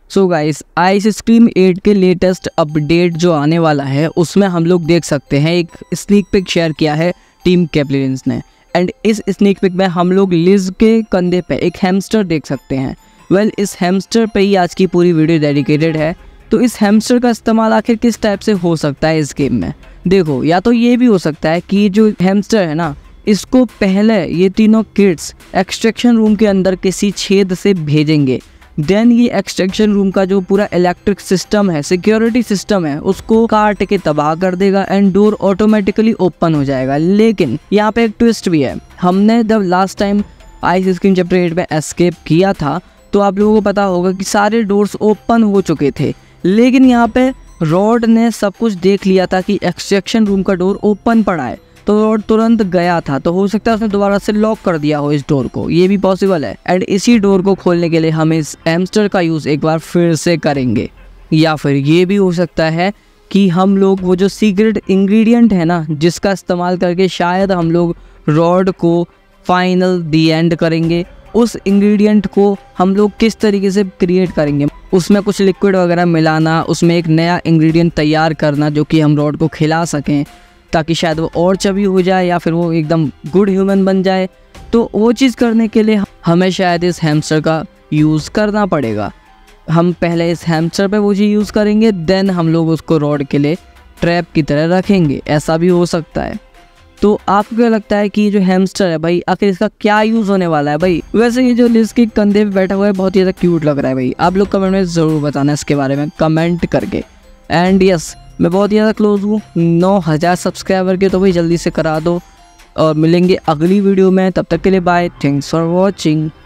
So guys, ice scream 8 के latest update जो आने वाला है उसमें हम लोग देख सकते हैं एक स्नीक पिक शेयर किया है टीम कैप्लियंस ने। एंड इस स्नीक पिक में हम लोग लिज के कंधे पे एक हैमस्टर देख सकते हैं। इस हैमस्टर पे ही आज की पूरी वीडियो डेडिकेटेड है। तो इस हैमस्टर का इस्तेमाल आखिर किस टाइप से हो सकता है इस गेम में? देखो, या तो ये भी हो सकता है कि जो हैमस्टर है ना, इसको पहले ये तीनों किड्स एक्सट्रैक्शन रूम के अंदर किसी छेद से भेजेंगे। देन ये एक्सट्रैक्शन रूम का जो पूरा इलेक्ट्रिक सिस्टम है, सिक्योरिटी सिस्टम है, उसको काट के तबाह कर देगा एंड डोर ऑटोमेटिकली ओपन हो जाएगा। लेकिन यहाँ पे एक ट्विस्ट भी है। हमने जब last time ice scream chapter 8 में एस्केप किया था तो आप लोगों को पता होगा कि सारे डोर्स ओपन हो चुके थे। लेकिन यहाँ पे रॉड ने सब कुछ देख लिया था कि एक्सट्रैक्शन रूम का डोर ओपन पड़ा है, तो रॉड तुरंत गया था। तो हो सकता है उसने दोबारा से लॉक कर दिया हो इस डोर को, ये भी पॉसिबल है। एंड इसी डोर को खोलने के लिए हम इस हैमस्टर का यूज़ एक बार फिर से करेंगे। या फिर ये भी हो सकता है कि हम लोग वो जो सीक्रेट इंग्रेडिएंट है ना, जिसका इस्तेमाल करके शायद हम लोग रॉड को फाइनल दी एंड करेंगे, उस इंग्रेडिएंट को हम लोग किस तरीके से क्रिएट करेंगे, उसमें कुछ लिक्विड वगैरह मिलाना, उसमें एक नया इंग्रेडिएंट तैयार करना जो कि हम रॉड को खिला सकें, ताकि शायद वो और चबी हो जाए या फिर वो एकदम गुड ह्यूमन बन जाए। तो वो चीज़ करने के लिए हमें शायद इस हैमस्टर का यूज़ करना पड़ेगा। हम पहले इस हैमस्टर पे वो चीज़ यूज़ करेंगे, देन हम लोग उसको रॉड के लिए ट्रैप की तरह रखेंगे। ऐसा भी हो सकता है। तो आपको क्या लगता है कि ये जो हैमस्टर है भाई, आखिर इसका क्या यूज़ होने वाला है भाई? वैसे ये जो लिज के कंधे पे बैठा हुआ है बहुत ही ज़्यादा क्यूट लग रहा है भाई। आप लोग कमेंट में ज़रूर बताना इसके बारे में कमेंट करके। एंड यस, मैं बहुत ज़्यादा क्लोज हूँ 9000 सब्सक्राइबर के, तो भाई जल्दी से करा दो। और मिलेंगे अगली वीडियो में, तब तक के लिए बाय, थैंक्स फॉर वॉचिंग।